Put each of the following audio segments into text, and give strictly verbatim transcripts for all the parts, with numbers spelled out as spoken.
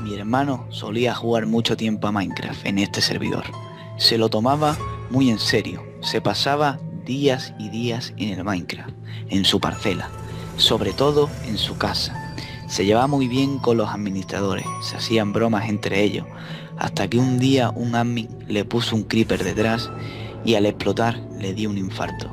Mi hermano solía jugar mucho tiempo a Minecraft en este servidor. Se lo tomaba muy en serio. Se pasaba días y días en el Minecraft, en su parcela, sobre todo en su casa. Se llevaba muy bien con los administradores, se hacían bromas entre ellos, hasta que un día un admin le puso un creeper detrás y al explotar le dio un infarto.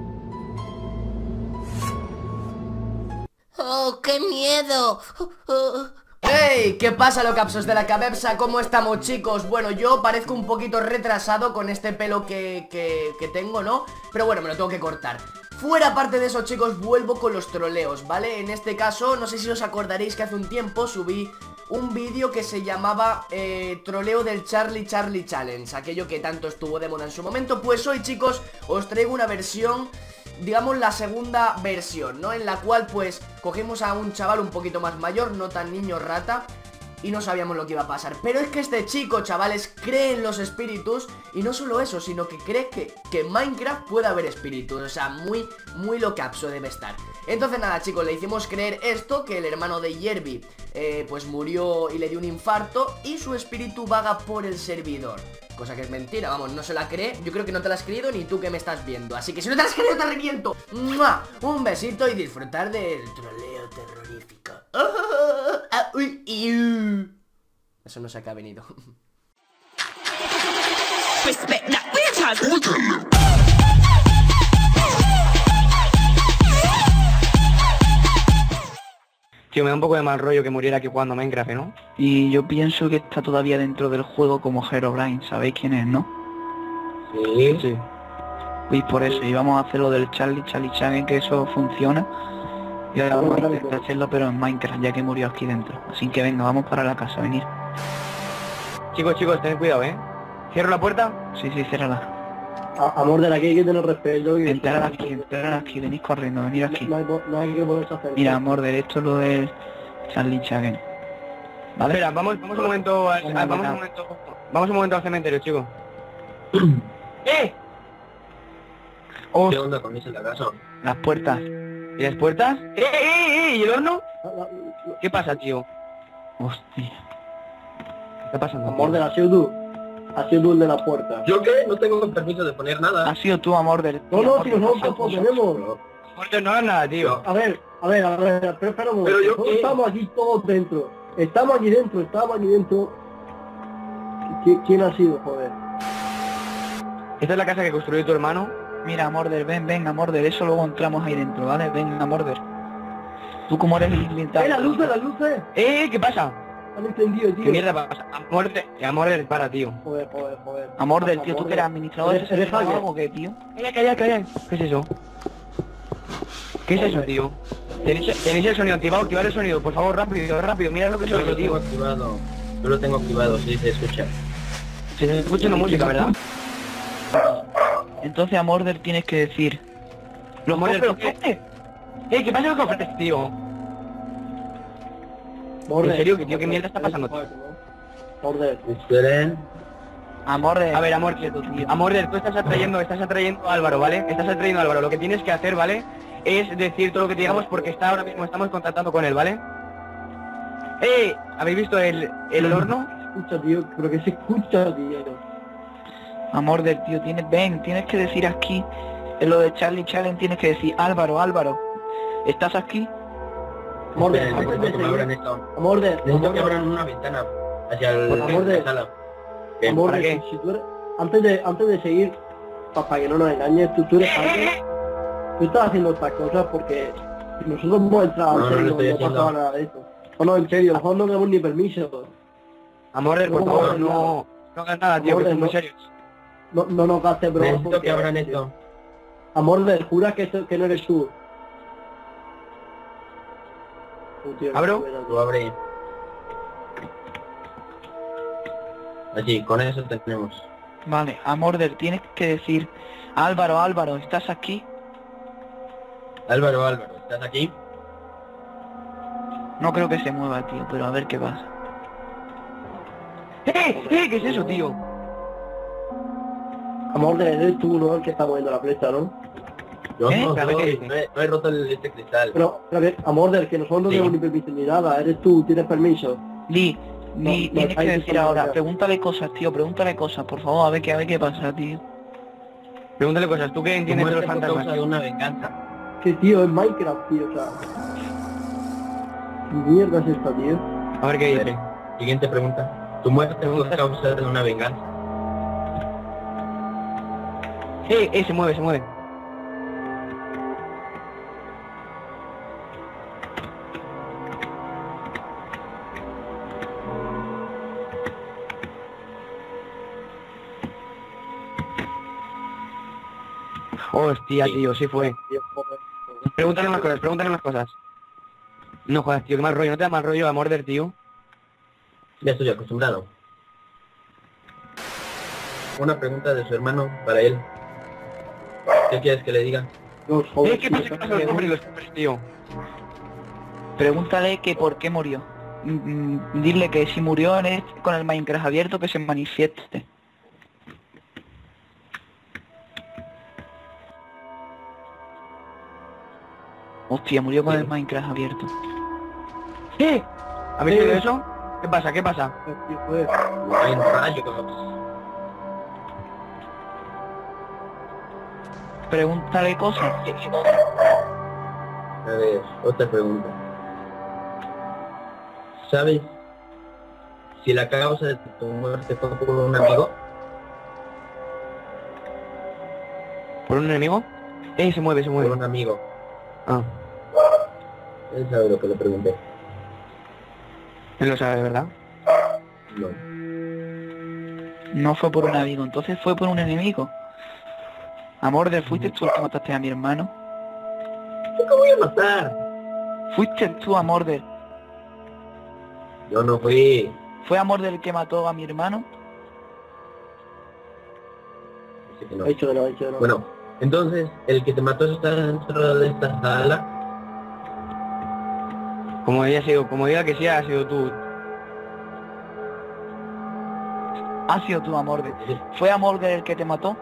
¡Oh, qué miedo! ¡Hey! ¿Qué pasa, locapsos de la cabeza? ¿Cómo estamos, chicos? Bueno, yo parezco un poquito retrasado con este pelo que, que, que tengo, ¿no? Pero bueno, me lo tengo que cortar. Fuera parte de eso, chicos, vuelvo con los troleos, ¿vale? En este caso, no sé si os acordaréis que hace un tiempo subí un vídeo que se llamaba eh, troleo del Charlie Charlie Challenge, aquello que tanto estuvo de moda en su momento. Pues hoy, chicos, os traigo una versión, digamos la segunda versión, ¿no? En la cual pues cogimos a un chaval un poquito más mayor, no tan niño rata, y no sabíamos lo que iba a pasar. Pero es que este chico, chavales, cree en los espíritus. Y no solo eso, sino que cree que, que en Minecraft puede haber espíritus. O sea, muy, muy locapso debe estar. Entonces nada, chicos, le hicimos creer esto, que el hermano de Yerby eh, pues murió y le dio un infarto, y su espíritu vaga por el servidor. Cosa que es mentira, vamos, no se la cree. Yo creo que no te la has creído ni tú que me estás viendo. Así que si no te la has creído, te reviento. ¡Mua! Un besito y disfrutar del troleo terrorífico. Oh, ah, uy, iu. Eso no sé a qué ha venido. Tío, me da un poco de mal rollo que muriera aquí jugando a Minecraft, ¿no? Y yo pienso que está todavía dentro del juego como Herobrine, ¿sabéis quién es, no? Sí. Sí. Pues por eso, y vamos a hacer lo del Charlie Charlie Challenge, que eso funciona. Y ahora vamos a intentar hacerlo pero en Minecraft, ya que murió aquí dentro. Así que venga, vamos para la casa, venir. Chicos, chicos, tened cuidado, ¿eh? ¿Cierro la puerta? Sí, sí, ciérrala. A, amor de la que hay que tener respeto y... Entrar aquí, entrar aquí, venís corriendo, venid aquí. No hay, no hay que ponerse a hacer. Mira, amor, de esto es lo del Charlie Challenge. ¿Vale? Espera, vamos, vamos un momento al, Vamos, ah, vamos un momento. Vamos un momento al cementerio, chicos. ¡Eh! Oh. ¿Qué onda con eso en la casa? Las puertas. ¿Y las puertas? ¡Eh, eh, eh! ¿Y el horno? ¿Qué pasa, tío? Hostia. ¿Qué está pasando? Amor de la Siudu. Ha sido el de la puerta. ¿Yo qué? No tengo permiso de poner nada. Ha sido tú, amor del... No, no, tío, no, tampoco tenemos. Muerto no hagas nada, tío. A ver, a ver, a ver, pero espera un momento. Pero yo Nosotros qué? estamos aquí todos dentro. Estamos aquí dentro, estamos aquí dentro. ¿Qui- ¿Quién ha sido, joder? Esta es la casa que construyó tu hermano. Mira, Morder, ven, ven, amor de eso luego entramos ahí dentro, ¿vale? Ven, Morder. Tú como eres el invitado. ¡Eh, las luces, las luces! ¡Eh! ¿Qué pasa? Han encendido, tío. ¿Qué mierda pasa? Amor de... Amor del para, tío. Joder, joder, joder. Amor del tío, tú que eres administrador de ¿Eres- ese eres servidor o hacker? algo, ¿qué, tío? Calla, calla, calla. ¿Qué es eso? ¿Qué es eso, tío? ¿Tenéis, tenéis el sonido activado? Activar el sonido, por favor, rápido, rápido. Mira lo que es Yo eso, lo tengo tío. activado. Yo lo tengo activado, sí, se escucha. Se está escuchando música, ¿verdad? Entonces a Morder tienes que decir... Los cofres, muertos, los ¿qué? cofres. Eh, ¿qué pasa con los cofres, tío? Morder. ¿En serio? ¿Qué, tío? ¿Qué mierda está pasando, tío? Morder. Esperen. A Morder... A ver, amor, amor, tú estás atrayendo, estás atrayendo a Álvaro, ¿vale? Estás atrayendo a Álvaro. Lo que tienes que hacer, ¿vale? Es decir todo lo que te digamos porque está ahora mismo, estamos contactando con él, ¿vale? ¡Eh! ¿Habéis visto el, el horno? Escucha, tío, pero que se escucha, tío. Amor del tío, tienes... Ven, tienes que decir aquí... En lo de Charlie Challenge tienes que decir... Álvaro, Álvaro... ¿Estás aquí? Morder, Esperen, antes de necesito que me abran seguir... esto. Morder, Necesito que Morder, abran una ventana hacia el... Por favor, de- la sala. Bien. Morder, ¿para qué? si tú eres... Antes de, antes de seguir, para que no nos engañes, tú, tú eres hacker. Tú estás haciendo estas cosas porque nosotros hemos entrado No, al no lo serio, estoy no haciendo. pasaba nada de esto. No, no, en serio, nosotros no tenemos ni permiso. Amor, por No, favor, no, no... No hagas nada, tío, que Amor, estoy muy no. serio. No, no nos gastes bromas. Necesito porque- que abran esto. Amor, de jura que, esto- que no eres tú. Uh, tío, ¿Abro? qué pena, Tú tío. abre. Así, con eso tenemos. Vale, a Morder tienes que decir... Álvaro, Álvaro, ¿estás aquí? Álvaro, Álvaro, ¿estás aquí? No creo que se mueva, tío, pero a ver qué pasa. ¡Eh! ¡Eh! ¿Qué es eso, tío? Amor, de eres tú, ¿no? El que está moviendo la flecha, ¿no? Yo ¿Eh? no, ¿Para soy- qué? no he, no he roto el, este cristal. Pero, pero que, amor, del que nosotros no Sí. tenemos ni permiso ni nada, eres tú, tienes permiso. Di, Ni no, tienes hay que que decir ahora, tomar- pregúntale cosas, tío, pregúntale cosas, por favor, a ver qué, a ver qué pasa, tío. Pregúntale cosas, ¿tú qué ¿Tu entiendes de los muerte fue fantasmas? causa de una venganza? Que tío, es Minecraft, tío, o sea... ¿Qué mierda es esta, tío? A ver qué dice. Siguiente pregunta. ¿Tu muerte fue causa de una venganza? Eh, eh, se mueve, se mueve. Hostia, Sí. tío, sí fue. Tío, joder, joder. Pregúntale más cosas, pregúntale más cosas. No jodas, tío, qué mal rollo, ¿no te da mal rollo a morder, tío? Ya estoy acostumbrado. Una pregunta de su hermano para él. ¿Qué quieres que le diga? Dios, joder, Eh, ¿qué tío, pasa, qué pasa los hombres y los hombres, tío? Pregúntale que por qué murió. Mm, mm, Dile que si murió en el- con el Minecraft abierto, que se manifieste. Hostia, murió con Sí. el Minecraft abierto. ¿Eh? ¿Habéis Eh. oído eso? ¿Qué pasa, qué pasa? tío, joder. Hay rayos. Pregúntale cosas. A ver, otra pregunta. ¿Sabes si la causa de tu muerte fue por un amigo? ¿Por un enemigo? Eh, se mueve, se Por mueve. un amigo. Ah, Él sabe lo que le pregunté. él lo sabe, ¿verdad? No. No fue por un amigo, entonces fue por un enemigo. Amor, ¿fuiste tú el que mataste a mi hermano? ¿Cómo voy a matar? ¿Fuiste tú, Amor, del... Yo no fui. ¿Fue Amor del que mató a mi hermano? Dice que no. Ha dicho que no, ha dicho que no. Bueno, entonces, el que te mató está dentro de esta sala. Como haya sido, como diga que sí, ha sido tú. Ha sido tú, Amor. ¿Fue Amor del el que te mató?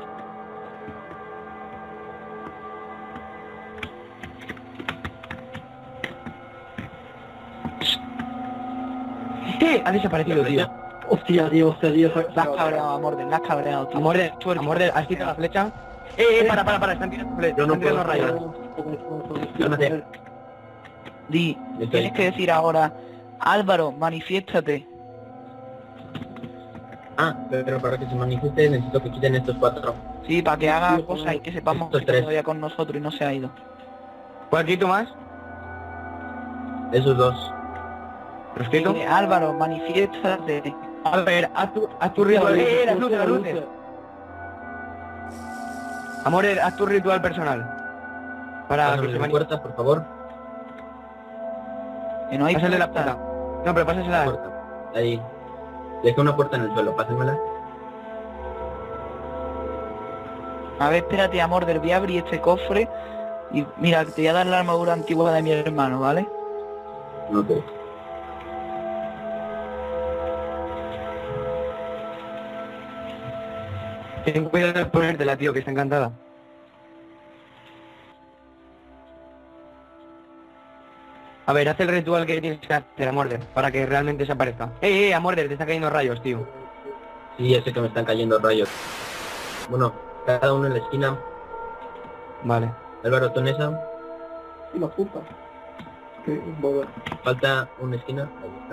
¡Eh! Ha desaparecido, tío. Hostia, tío, hostia, tío. se- La has se- cabreado, Amor, la has cabreado, tío. Amor de, amor de, ¿has tirado la flecha? Eh, eh, para, para, para, están tirando flechas, Yo no están tirando puedo rayos. Yo no sé. Di, Estoy- tienes que decir ahora, Álvaro, manifiéstate. Ah, pero para que se manifieste necesito que quiten estos cuatro. Sí, para que haga Tío, cosas y que sepamos estos que está tres. todavía con nosotros y no se ha ido. ¿Cuál más? Esos dos. ¿Proscrito? Eh, Álvaro, manifiéstate. A ver, haz tu, haz tu ritual. ¡Eh, las luces, las luces! Amor, eh, haz tu ritual personal. Para Pásame que se la mani- puerta, por favor. Que no hay Pásale la puerta. puerta. No, pero pásasela. La puerta. Ahí. Dejé una puerta en el suelo, pásenmela. A ver, espérate, Amor, del voy a abrir este cofre y mira, te voy a dar la armadura antigua de mi hermano, ¿vale? No te. Ten cuidado de ponértela, tío, que está encantada. A ver, haz el ritual que tienes que hacer, a morder, para que realmente se aparezca. ¡Eh, eh, a morder! Te está cayendo rayos, tío. Sí, ya sé que me están cayendo rayos. Bueno, cada uno en la esquina. Vale. Álvaro, tú en esa. Y la puta. Que, joder. Falta una esquina. Ahí está.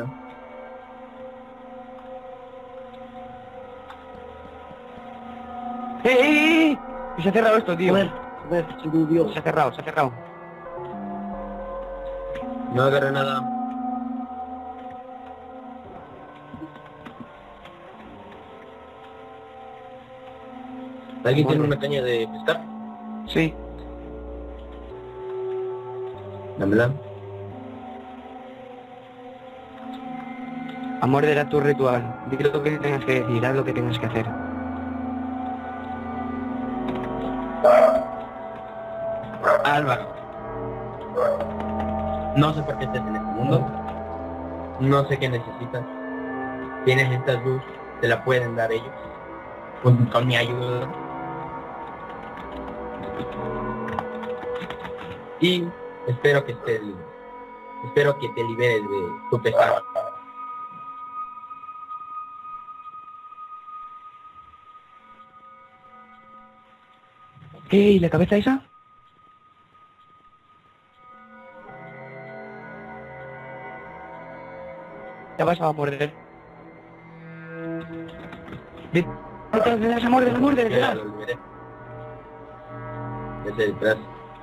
¡Eh, eh, eh! Que se ha cerrado esto, tío. Joder, joder, soy un dios. Se ha cerrado, se ha cerrado. No agarré nada. ¿Alguien tiene una caña de pescar? Sí. Dámela. A morder a tu ritual. Di lo que tengas que decir, haz lo que tengas que hacer. Álvaro. No sé por qué estás en este mundo. No sé qué necesitas. Tienes esta luz, te la pueden dar ellos. Con, con mi ayuda. Y espero que estés libre. Espero que te liberes de tu pesar. ¿Qué? ¿Y la cabeza esa? Ya vas a morder. Detrás, detrás, a morder, a morder, Ya detrás. lo olvidé. Ese detrás.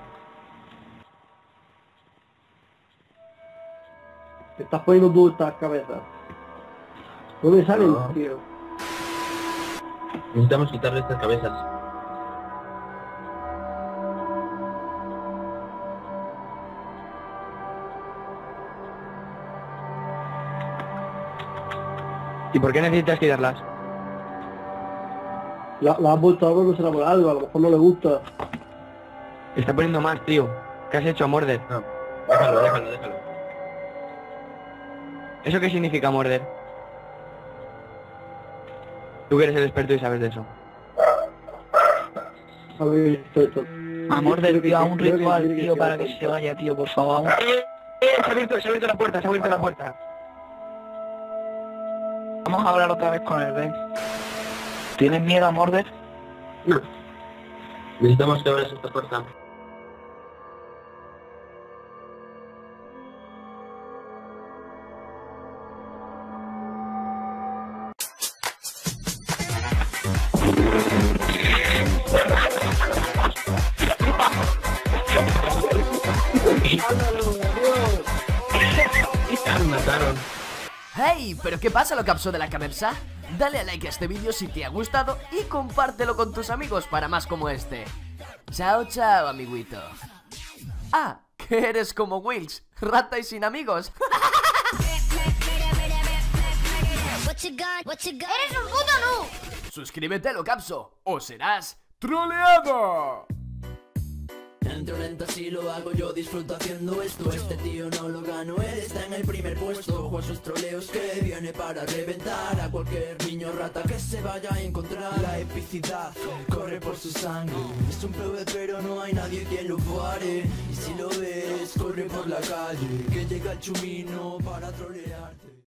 Te estás poniendo tú estas cabezas. ¿Dónde salen, No. tío? Necesitamos quitarle estas cabezas. ¿Y por qué necesitas quitarlas? La, la has vuelto a ver, no será por algo, a lo mejor no le gusta. Está poniendo más, tío. ¿Qué has hecho, morder? No. Déjalo, déjalo, déjalo. ¿Eso qué significa morder? Tú que eres el experto y sabes de eso. A ver, esto, esto. A morder, tío, a un Creo que ritual, tiene tío, ser para algo. que se vaya, tío, por favor. ¡Eh! ¡Eh! Se ha abierto, se ha abierto la puerta, se ha abierto la puerta. Vamos a hablar otra vez con el Ben. ¿Tienes miedo a morder? No. Necesitamos que abras esta puerta. Me mataron. ¡Hey! ¿Pero qué pasa, lo capso de la cabeza? Dale a like a este vídeo si te ha gustado y compártelo con tus amigos para más como este. Chao, chao, amiguito. Ah, que eres como Wills, rata y sin amigos. ¡Eres un puto noob! Suscríbete, lo capso, o serás troleado. Entro lento así lo hago, yo disfruto haciendo esto. Este tío no lo gano, él está en el primer puesto. Ojo a sus troleos que viene para reventar a cualquier niño rata que se vaya a encontrar. La epicidad corre por su sangre. Es un P V pero no hay nadie que lo pare. Y si lo ves, corre por la calle, que llega el chumino para trolearte.